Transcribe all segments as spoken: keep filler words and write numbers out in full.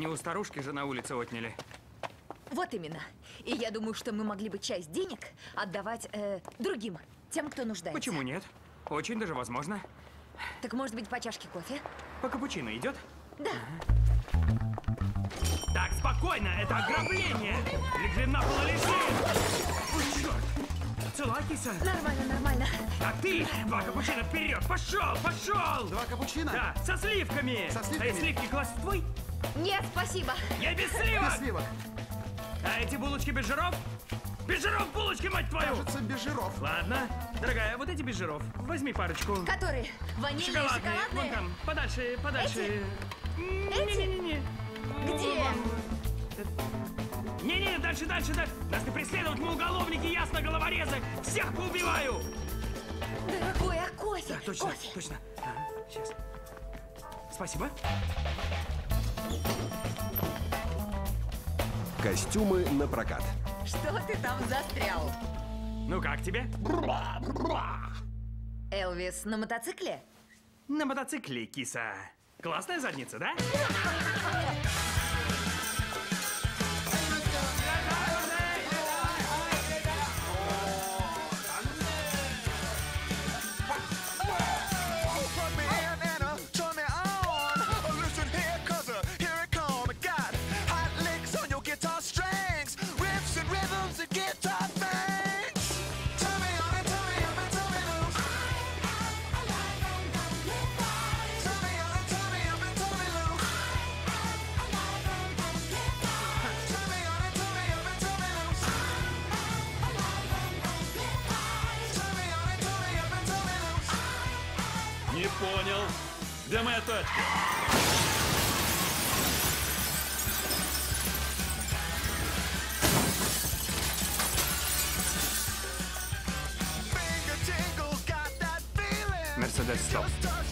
Не у старушки же на улице отняли. Вот именно. И я думаю, что мы могли бы часть денег отдавать э, другим, тем, кто нуждается. Почему нет? Очень даже возможно. Так может быть по чашке кофе? По капучино идет? Да. Так, спокойно, это ограбление! Легли на пол, лежи! Ой, черт! Цела, киса? Нормально, нормально. А ты, два капучино вперед! Пошел, пошел! Два капучино? Да, со сливками! Со сливками? А эти сливки класть в твой? Нет, спасибо. Я без сливок! Без сливок. А эти булочки без жиров? Без жиров булочки, мать твою! Кажется, без жиров. Ладно. Дорогая, вот эти без жиров. Возьми парочку. Которые? Ванильные, Шоколадные. шоколадные? Вон там. Подальше, подальше. Эти? Не-не-не. Где? Не-не, дальше, дальше, дальше. Нас не преследуют, мы уголовники, ясно, головорезы. Всех поубиваю. Дорогой, а кофе? Да, точно, Кофе. точно. Ага, сейчас. Спасибо. Костюмы на прокат. Что ты там застрял? Ну как тебе? Элвис на мотоцикле? На мотоцикле, киса. Классная задница, да? Не понял. Где моя тачка? Мерседес, стоп.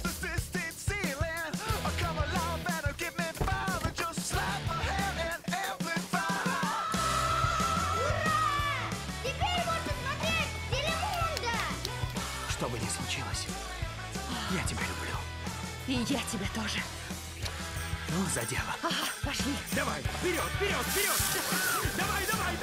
Теперь можно смотреть Телемунда! Что бы ни случилось, я тебя люблю. И я тебя тоже. Ну, за дело. Ага, пошли. Давай, вперед, вперед, вперед! Давай, давай,